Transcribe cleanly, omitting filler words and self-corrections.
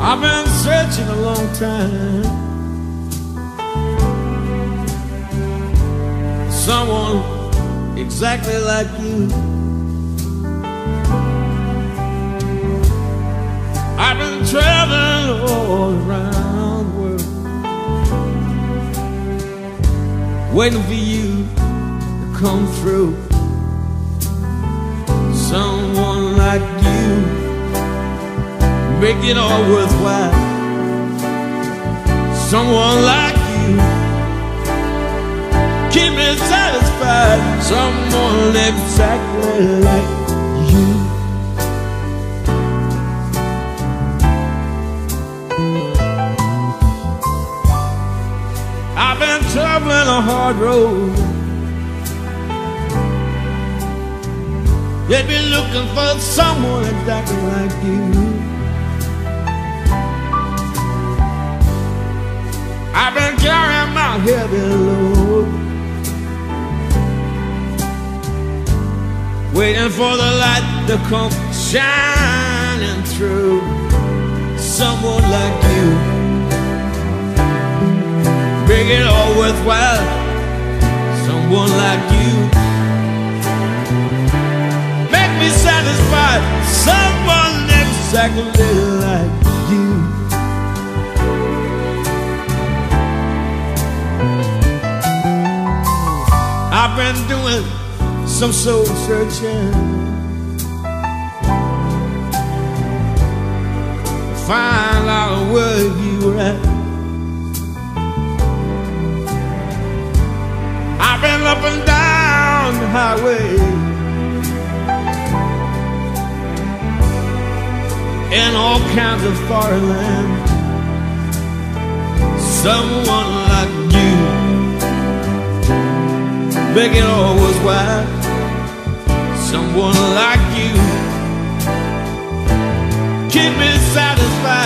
I've been searching a long time. Someone exactly like you. I've been traveling all around the world, waiting for you to come through. Someone like you make it all worthwhile. Someone like you keep me satisfied. Someone exactly like you. I've been traveling a hard road. They've been looking for someone exactly like you. I've been carrying my heavy load, waiting for the light to come shining through. Someone like you make it all worthwhile. Someone like you make me satisfied. Someone exactly like you. I've been doing some soul searching to find out where you were at. I've been up and down the highway in all kinds of foreign lands. Someone like you make it all worthwhile. Someone like you keep me satisfied.